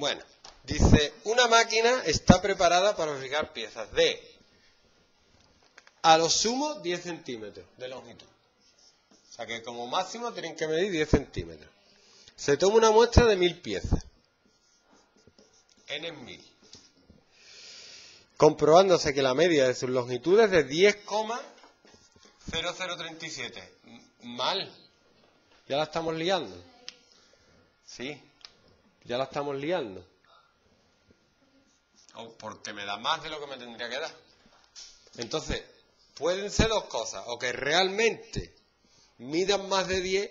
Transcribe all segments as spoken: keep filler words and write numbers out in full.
Bueno, dice, una máquina está preparada para fabricar piezas de, a lo sumo, diez centímetros de longitud. O sea que como máximo tienen que medir diez centímetros. Se toma una muestra de mil piezas. N es mil. Comprobándose que la media de sus longitudes es de diez coma cero cero treinta y siete. Mal. Ya la estamos liando. Sí, ya la estamos liando. O porque me da más de lo que me tendría que dar. Entonces, pueden ser dos cosas. O que realmente midan más de diez,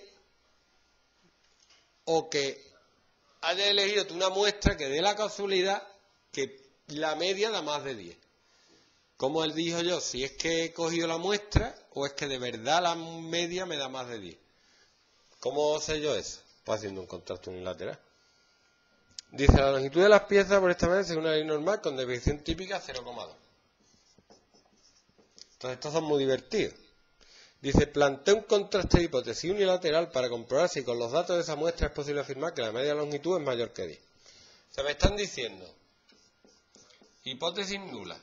o que hayas elegido tú una muestra que dé la casualidad que la media da más de diez. Como él dijo yo, si es que he cogido la muestra o es que de verdad la media me da más de diez. ¿Cómo sé yo eso? Pues haciendo un contraste unilateral. Dice, la longitud de las piezas por esta manera según una ley normal con desviación típica cero coma dos. Entonces estos son muy divertidos. Dice, plantea un contraste de hipótesis unilateral para comprobar si con los datos de esa muestra es posible afirmar que la media longitud es mayor que diez. O sea, me están diciendo, hipótesis nula.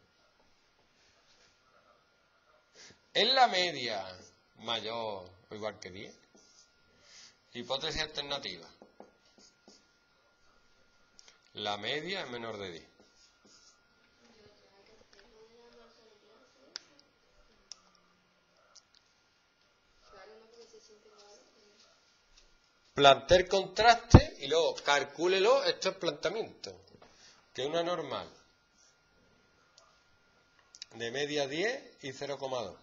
¿Es la media mayor o igual que diez? Hipótesis alternativa. La media es menor de diez. Plantea el contraste y luego calcúlelo, esto es planteamiento, que es una normal de media diez y cero coma dos.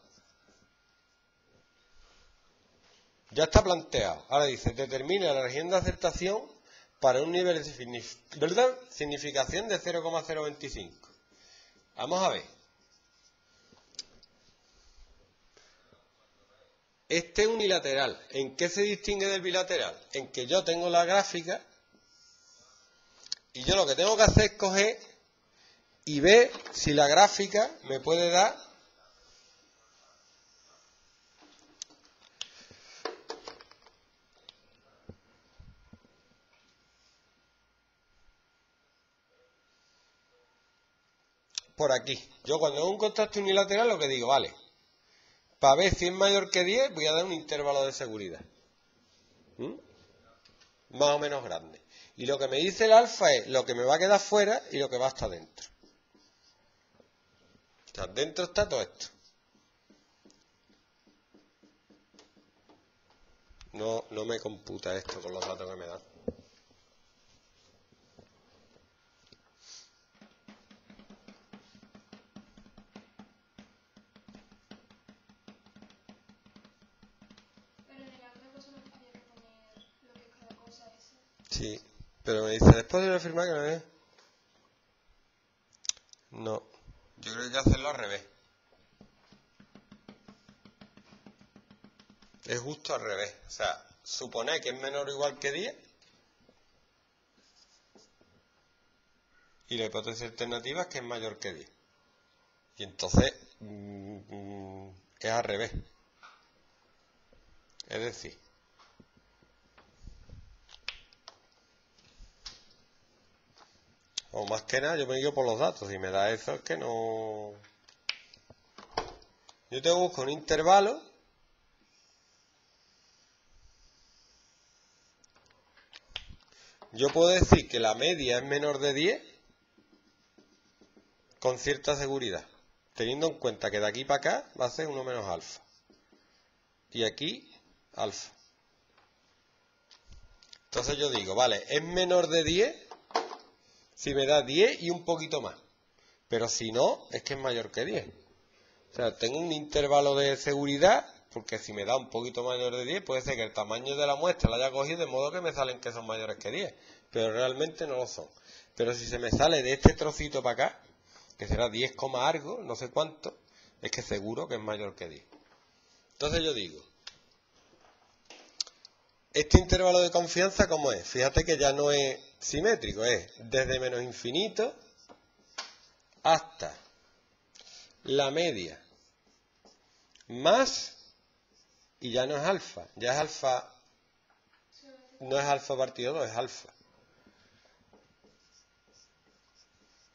Ya está planteado. Ahora dice, determina la región de aceptación para un nivel de signif- ¿verdad? significación de cero coma cero veinticinco. Vamos a ver. Este es unilateral. ¿En qué se distingue del bilateral? En que yo tengo la gráfica y yo lo que tengo que hacer es coger y ver si la gráfica me puede dar por aquí. Yo cuando hago un contraste unilateral lo que digo, vale, para ver si es mayor que diez voy a dar un intervalo de seguridad. ¿Mm? Más o menos grande. Y lo que me dice el alfa es lo que me va a quedar fuera y lo que va hasta dentro. O sea, dentro está todo esto. No, no me computa esto con los datos que me dan. Pero en la otra cosa no había que poner lo que es cada cosa esa. Sí, pero me dice, después de afirmar que me ve. No, yo creo que hay que hacerlo al revés. Es justo al revés. O sea, suponer que es menor o igual que diez. Y la hipótesis alternativa es que es mayor que diez. Y entonces mm, mm, es al revés. Es decir, o más que nada yo me guío por los datos. Si me da eso es que no... Yo te busco un intervalo yo puedo decir que la media es menor de diez con cierta seguridad, teniendo en cuenta que de aquí para acá va a ser uno menos alfa. Y aquí, alfa. Entonces yo digo, vale, es menor de diez si me da diez y un poquito más. Pero si no, es que es mayor que diez. O sea, tengo un intervalo de seguridad, porque si me da un poquito mayor de diez, puede ser que el tamaño de la muestra la haya cogido de modo que me salen que son mayores que diez. Pero realmente no lo son. Pero si se me sale de este trocito para acá, que será diez, algo, no sé cuánto, es que seguro que es mayor que diez. Entonces yo digo, este intervalo de confianza, ¿cómo es? Fíjate que ya no es simétrico, es desde menos infinito hasta la media más, y ya no es alfa, ya es alfa, no es alfa partido dos, es alfa.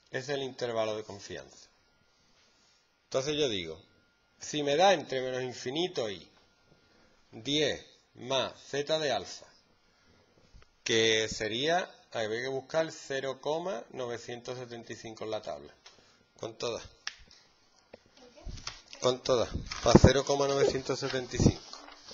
es el intervalo de confianza. Entonces yo digo, si me da entre menos infinito y diez más z de alfa, que sería, habría que buscar el cero coma novecientos setenta y cinco en la tabla. ¿Cuánto da? ¿Cuánto da? Para cero coma novecientos setenta y cinco.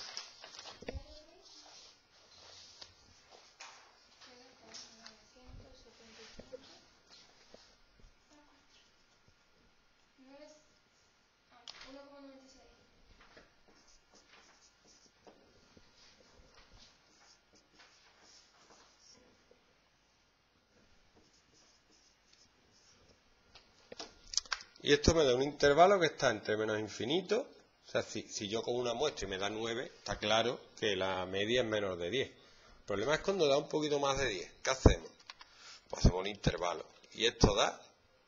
Y esto me da un intervalo que está entre menos infinito. O sea, si, si yo con una muestra y me da nueve, está claro que la media es menor de diez. El problema es cuando da un poquito más de diez. ¿Qué hacemos? Pues hacemos un intervalo. Y esto da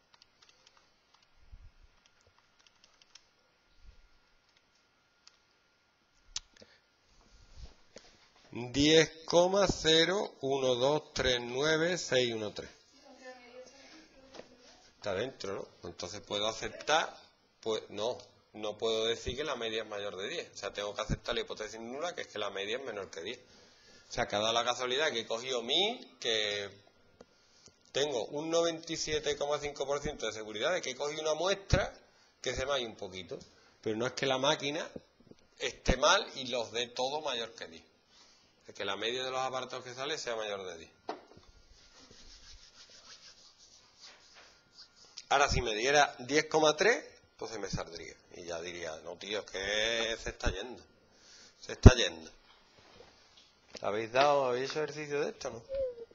diez coma cero uno dos tres nueve seis uno tres. Está dentro, ¿no? Entonces puedo aceptar, pues no, no puedo decir que la media es mayor de diez. O sea, tengo que aceptar la hipótesis nula, que es que la media es menor que diez. O sea, que ha dado la casualidad que he cogido mil, que tengo un noventa y siete coma cinco por ciento de seguridad de que he cogido una muestra que se me ha ido un poquito. Pero no es que la máquina esté mal y los dé todo mayor que diez. Es que la media de los aparatos que sale sea mayor de diez. Ahora, si me diera diez coma tres, entonces me saldría. Y ya diría, no, tío, es que se está yendo. Se está yendo. ¿Habéis dado, habéis hecho ejercicio de esto, no?